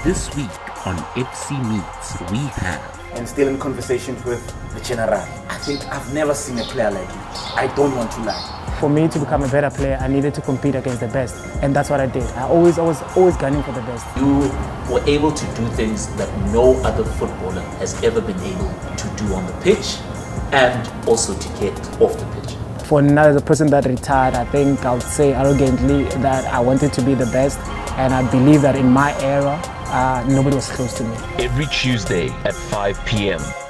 This week on FC Meets, we have... And still in conversations with the General. I think I've never seen a player like you. I don't want to lie. For me to become a better player, I needed to compete against the best. And that's what I did. I was always gunning for the best. You were able to do things that no other footballer has ever been able to do on the pitch and also to get off the pitch. For now, as a person that retired, I think I would say arrogantly that I wanted to be the best. And I believe that in my era, nobody was close to me. Every Tuesday at 5 p.m.